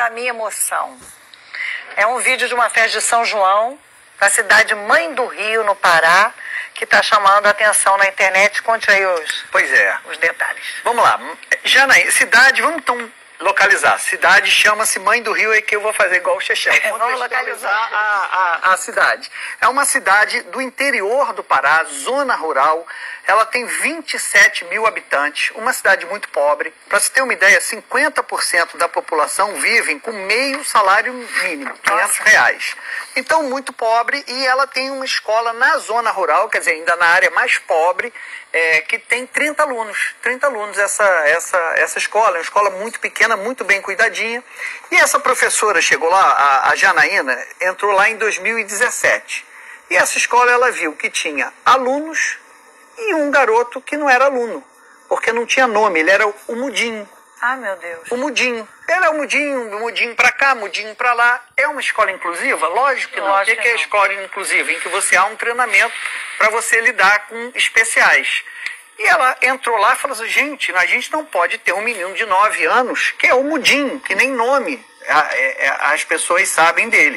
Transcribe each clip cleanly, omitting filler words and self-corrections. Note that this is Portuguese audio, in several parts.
da minha emoção. É um vídeo de uma festa de São João, da cidade Mãe do Rio, no Pará, que está chamando a atenção na internet. Conte aí os detalhes. Vamos lá. Janaína, cidade, vamos então localizar. Cidade chama-se Mãe do Rio, é que eu vou fazer igual o Chechel. Vamos localizar a cidade. É uma cidade do interior do Pará, zona rural. Ela tem 27 mil habitantes, uma cidade muito pobre. Para você ter uma ideia, 50% da população vivem com meio salário mínimo, R$ 500. Então, muito pobre, e ela tem uma escola na zona rural, quer dizer, ainda na área mais pobre, que tem 30 alunos. 30 alunos essa escola, é uma escola muito pequena, muito bem cuidadinha. E essa professora chegou lá, a Janaína, entrou lá em 2017. E essa escola, ela viu que tinha alunos e um garoto que não era aluno, porque não tinha nome, ele era o Mudinho. Ah, meu Deus. O Mudinho. Ele é o Mudinho pra cá, Mudinho pra lá. É uma escola inclusiva? Lógico que não. O que é escola inclusiva? Em que você há um treinamento para você lidar com especiais. E ela entrou lá e falou assim, gente, a gente não pode ter um menino de 9 anos, que é o Mudinho, que nem nome as pessoas sabem dele.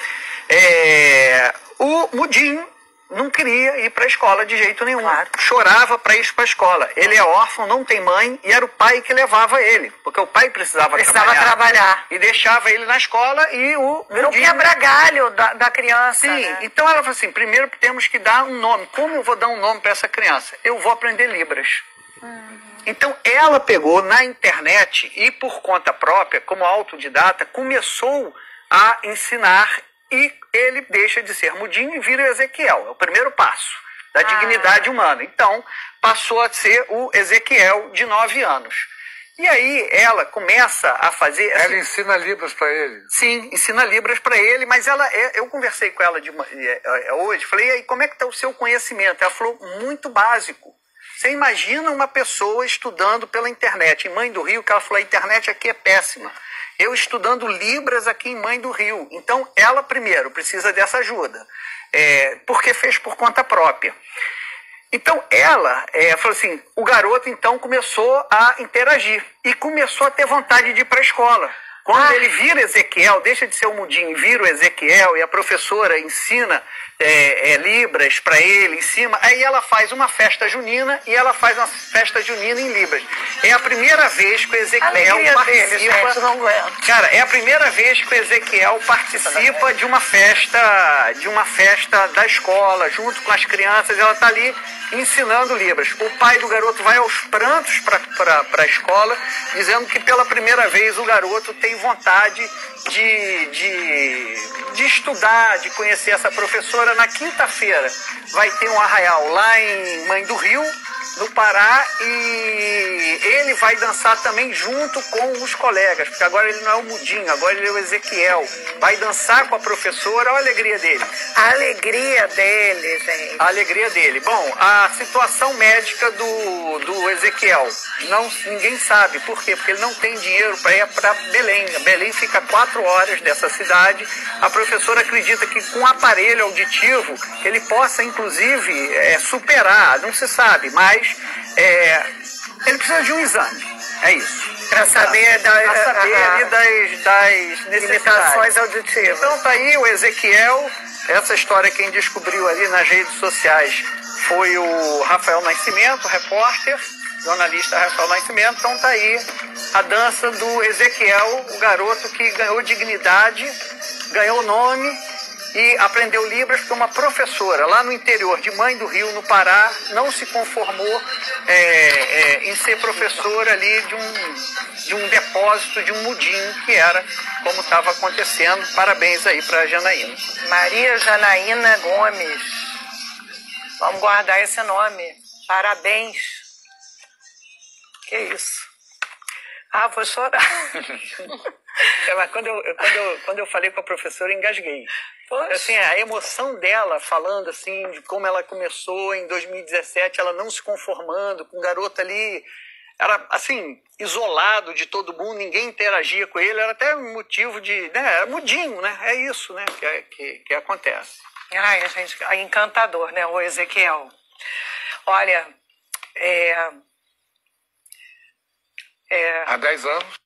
O Mudinho não queria ir para a escola de jeito nenhum. Claro. Chorava para ir para a escola. Ele é órfão, não tem mãe, e era o pai que levava ele, porque o pai precisava trabalhar. E deixava ele na escola e o virou quebra-galho da criança. Sim, né? Então ela falou assim, primeiro temos que dar um nome. Como eu vou dar um nome para essa criança? Eu vou aprender Libras. Então ela pegou na internet e por conta própria, como autodidata, começou a ensinar. E ele deixa de ser Mudinho e vira Ezequiel. É o primeiro passo da dignidade humana. Então, passou a ser o Ezequiel de 9 anos. E aí ela começa a fazer... Ela ensina Libras para ele? Sim, ensina Libras para ele, mas eu conversei com ela hoje, falei, e aí, como é que está o seu conhecimento? Ela falou, muito básico. Você imagina uma pessoa estudando pela internet. Em Mãe do Rio, que ela falou, a internet aqui é péssima. Eu estudando Libras aqui em Mãe do Rio. Então, ela primeiro precisa dessa ajuda, porque fez por conta própria. Então, ela falou assim, o garoto então começou a interagir e começou a ter vontade de ir para a escola. Quando ele vira Ezequiel, deixa de ser o Mudinho e vira o Ezequiel, e a professora ensina Libras para ele em cima, aí ela faz uma festa junina e ela faz uma festa junina em Libras. É a primeira vez que o Ezequiel participa. Cara, é a primeira vez que o Ezequiel participa de uma festa da escola, junto com as crianças, ela está ali ensinando Libras. O pai do garoto vai aos prantos para a escola, dizendo que pela primeira vez o garoto tem vontade de estudar, de conhecer essa professora. Na quinta-feira vai ter um arraial lá em Mãe do Rio, no Pará, e ele vai dançar também junto com os colegas, porque agora ele não é o Mudinho, agora ele é o Ezequiel. Vai dançar com a professora, olha a alegria dele. A alegria dele, gente. A alegria dele. Bom, a situação médica do Ezequiel, ninguém sabe. Por quê? Porque ele não tem dinheiro para ir para Belém. Belém fica 4 horas dessa cidade. A professora acredita que com aparelho auditivo ele possa, inclusive, superar, não se sabe, mas ele precisa de um exame. É isso. Para saber, ali das limitações auditivas. Então tá aí o Ezequiel. Essa história quem descobriu ali nas redes sociais foi o Rafael Nascimento, repórter, jornalista Rafael Nascimento. Então tá aí a dança do Ezequiel, o garoto que ganhou dignidade, ganhou nome e aprendeu Libras, porque uma professora lá no interior de Mãe do Rio, no Pará, não se conformou em ser professora ali de um depósito, de um Mudinho, que era como estava acontecendo. Parabéns aí para a Janaína. Maria Janaína Gomes. Vamos guardar esse nome. Parabéns. Que isso? Ah, vou chorar. Mas quando eu falei com a professora, eu engasguei. Poxa. Assim, a emoção dela falando assim, de como ela começou em 2017, ela não se conformando com o garoto ali, era assim, isolado de todo mundo, ninguém interagia com ele, era até um motivo de, né, era Mudinho, né? É isso, né, que acontece. Ai, gente, encantador, né, o Ezequiel. Olha, há 10 anos.